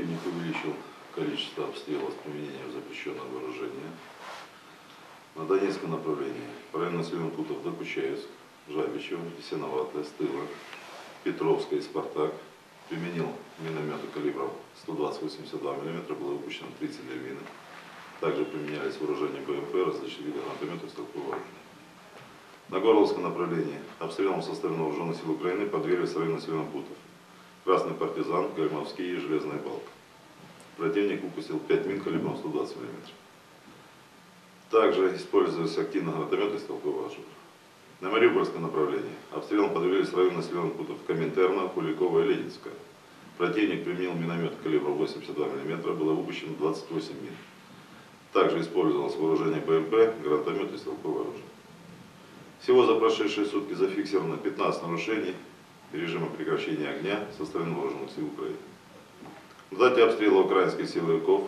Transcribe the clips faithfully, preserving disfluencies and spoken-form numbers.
противник увеличил количество обстрелов с применением запрещенного вооружения. На Донецком направлении в районе населенных пунктов Докучаевск, Жабичево, Ясиноватое, Стыла, Петровская и Спартак применил минометы калибром сто двадцать — восемьдесят два миллиметра, было выпущено тридцать две мины. Также применялись вооружения БМП, различные виды гранатометов и стрелкового оружия. На Горловском направлении обстрелом со стороны вооруженных сил Украины подверглись район населенных пунктов Красный Партизан, Гальмовские и Железная Балка. Противник выпустил пять мин калибром сто двадцать миллиметров. Также использовались активно гранатометы и стрелковое оружие. На Мариупольском направлении обстрелом подверглись район населенных пунктов Коминтерна, Куликова и Ленинска. Противник применил миномет калибром восемьдесят два миллиметра, было выпущено двадцать восемь мин. Также использовалось вооружение БМП, гранатометы и стрелковое оружие. Всего за прошедшие сутки зафиксировано пятнадцать нарушений режима прекращения огня со стороны вооруженных сил Украины. В дате обстрела украинских силовиков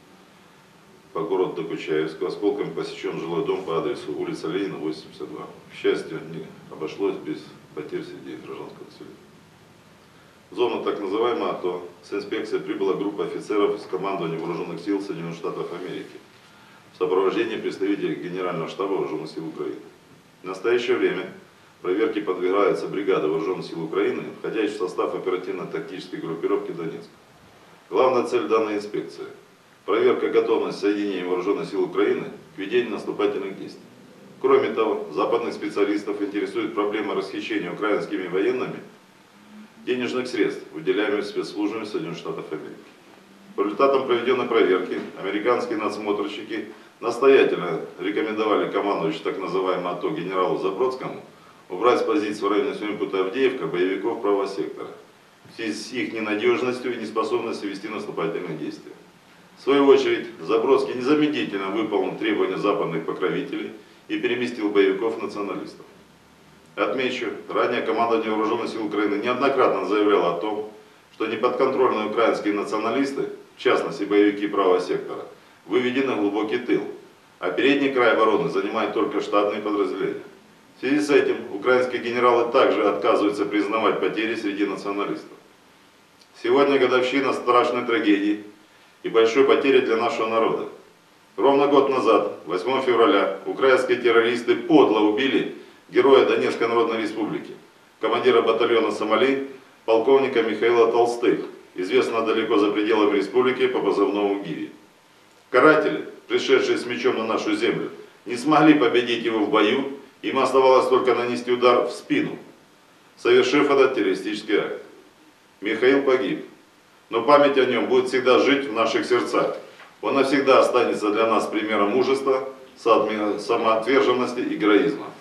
по городу Докучаевску осколками посечен жилой дом по адресу улица Ленина, восемьдесят два. К счастью, не обошлось без потерь среди гражданского населения. В зону так называемого АТО с инспекцией прибыла группа офицеров из командования вооруженных сил Соединенных Штатов Америки в сопровождении представителей Генерального штаба вооруженных сил Украины. В настоящее время проверке подвергаются бригады вооруженных сил Украины, входящие в состав оперативно-тактической группировки Донецк. Главная цель данной инспекции – проверка готовности соединений вооруженных сил Украины к ведению наступательных действий. Кроме того, западных специалистов интересует проблема расхищения украинскими военными денежных средств, выделяемых спецслужбами Соединенных Штатов Америки. По результатам проведенной проверки американские надсмотрщики настоятельно рекомендовали командующему так называемому АТО генералу Забродскому убрать с позиции в районе населенного пункта Авдеевка боевиков правого сектора в связи с их ненадежностью и неспособностью вести наступательные действия. В свою очередь, Забродский незамедлительно выполнил требования западных покровителей и переместил боевиков-националистов. Отмечу, ранее командование вооруженных сил Украины неоднократно заявляло о том, что неподконтрольные украинские националисты, в частности боевики правого сектора, выведены в глубокий тыл, а передний край обороны занимают только штатные подразделения. В связи с этим украинские генералы также отказываются признавать потери среди националистов. Сегодня годовщина страшной трагедии и большой потери для нашего народа. Ровно год назад, восьмого февраля, украинские террористы подло убили героя Донецкой Народной Республики, командира батальона «Сомали», полковника Михаила Толстых, известного далеко за пределами республики по позывному Гиви. Каратели, пришедшие с мечом на нашу землю, не смогли победить его в бою, им оставалось только нанести удар в спину, совершив этот террористический акт. Михаил погиб, но память о нем будет всегда жить в наших сердцах. Он навсегда останется для нас примером мужества, самоотверженности и героизма.